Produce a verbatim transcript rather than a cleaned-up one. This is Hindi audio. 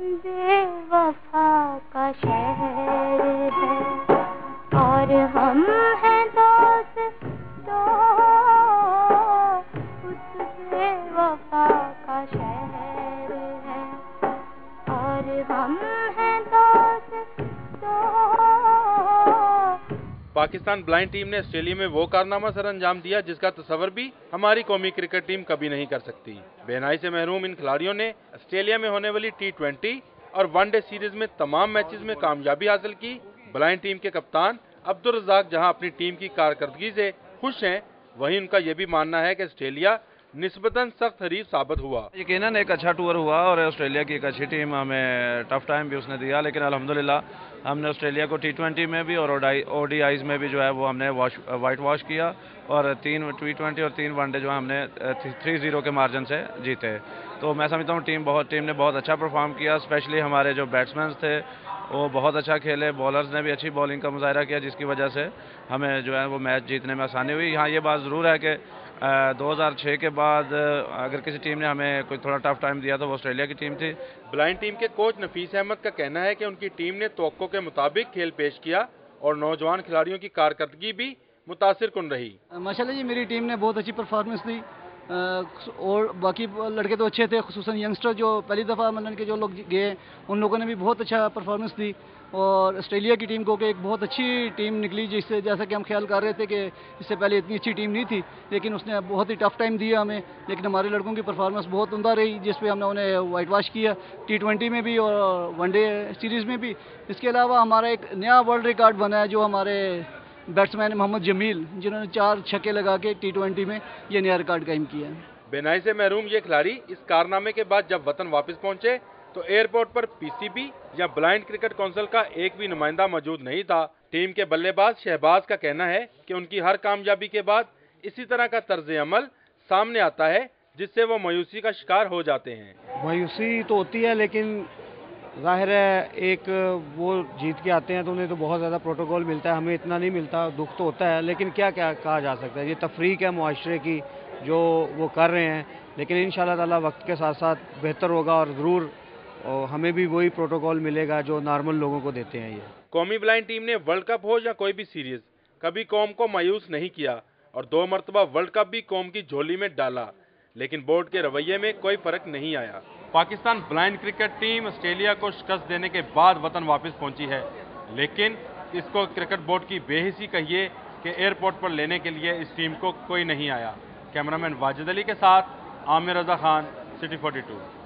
बेवफा का शहर है और हम हैं दोस्त तो उस बेवफा का शहर है और हम हैं दोस्त तो। पाकिस्तान ब्लाइंड टीम ने ऑस्ट्रेलिया में वो कारनामा सर अंजाम दिया जिसका तस्वर भी हमारी कौमी क्रिकेट टीम कभी नहीं कर सकती। बेनाई से महरूम इन खिलाड़ियों ने ऑस्ट्रेलिया में होने वाली टी ट्वेंटी और वनडे सीरीज में तमाम मैचेस में कामयाबी हासिल की। ब्लाइंड टीम के कप्तान अब्दुल रज़ाक जहां अपनी टीम की कारकर्दगी से खुश हैं, वहीं उनका यह भी मानना है कि ऑस्ट्रेलिया निस्बतन सख्त हरीफ साबित हुआ। यकीनन एक अच्छा टूर हुआ और ऑस्ट्रेलिया की एक अच्छी टीम, हमें टफ टाइम भी उसने दिया, लेकिन अल्हम्दुलिल्लाह हमने ऑस्ट्रेलिया को टी ट्वेंटी में भी और ओडीआईज में भी जो है वो हमने वॉश वाइट वॉश किया और तीन टी ट्वेंटी और तीन वनडे जो है हमने थ्री जीरो के मार्जिन से जीते। तो मैं समझता हूँ टीम बहुत टीम ने बहुत अच्छा परफॉर्म किया। स्पेशली हमारे जो बैट्समैन थे वो बहुत अच्छा खेले, बॉलर्स ने भी अच्छी बॉलिंग का मुजाहरा किया, जिसकी वजह से हमें जो है वो मैच जीतने में आसानी हुई। हाँ, ये बात ज़रूर है कि दो हज़ार छह के बाद अगर किसी टीम ने हमें कोई थोड़ा टफ टाइम दिया तो वो ऑस्ट्रेलिया की टीम थी। ब्लाइंड टीम के कोच नफीस अहमद का कहना है कि उनकी टीम ने तवक्को के मुताबिक खेल पेश किया और नौजवान खिलाड़ियों की कारकर्दगी भी मुतासिर कुन रही। माशाल्लाह जी, मेरी टीम ने बहुत अच्छी परफॉर्मेंस दी और बाकी लड़के तो अच्छे थे, खुसूसन यंगस्टर जो पहली दफ़ा मतलब के जो लोग गए उन लोगों ने भी बहुत अच्छा परफॉर्मेंस दी। और ऑस्ट्रेलिया की टीम को कि एक बहुत अच्छी टीम निकली, जिससे जैसा कि हम ख्याल कर रहे थे कि इससे पहले इतनी अच्छी टीम नहीं थी, लेकिन उसने बहुत ही टफ टाइम दिया हमें। लेकिन हमारे लड़कों की परफॉर्मेंस बहुत उम्दा रही, जिस पे हमने उन्हें वाइट वॉश किया टी ट्वेंटी में भी और वनडे सीरीज़ में भी। इसके अलावा हमारा एक नया वर्ल्ड रिकॉर्ड बना है, जो हमारे बैट्समैन मोहम्मद जमील, जिन्होंने चार छक्के लगा के टी ट्वेंटी में ये नया रिकॉर्ड कायम किया है। बेनाई से महरूम ये खिलाड़ी इस कारनामे के बाद जब वतन वापस पहुंचे तो एयरपोर्ट पर पीसीबी या ब्लाइंड क्रिकेट काउंसिल का एक भी नुमाइंदा मौजूद नहीं था। टीम के बल्लेबाज शहबाज का कहना है कि उनकी हर कामयाबी के बाद इसी तरह का तर्ज अमल सामने आता है, जिससे वो मायूसी का शिकार हो जाते हैं। मायूसी तो होती है, लेकिन जाहिर है एक वो जीत के आते हैं तो उन्हें तो बहुत ज़्यादा प्रोटोकॉल मिलता है, हमें इतना नहीं मिलता। दुख तो होता है, लेकिन क्या क्या कहा जा सकता है, ये तफरीक है मुआशरे की जो वो कर रहे हैं। लेकिन इंशाअल्लाह ताला वक्त के साथ साथ बेहतर होगा और ज़रूर और हमें भी वही प्रोटोकॉल मिलेगा जो नॉर्मल लोगों को देते हैं। ये कौमी ब्लाइंड टीम ने वर्ल्ड कप हो या कोई भी सीरीज कभी कौम को मायूस नहीं किया और दो मरतबा वर्ल्ड कप भी कौम की झोली में डाला, लेकिन बोर्ड के रवैये में कोई फर्क नहीं आया। Pakistan blind cricket team Australia को शिकस्त देने के बाद वतन वापस पहुंची है, लेकिन इसको क्रिकेट बोर्ड की बेहिसी कहिए कि एयरपोर्ट पर लेने के लिए इस टीम को कोई नहीं आया। कैमरामैन वाजिद अली के साथ Aamir Raza Khan, city forty to.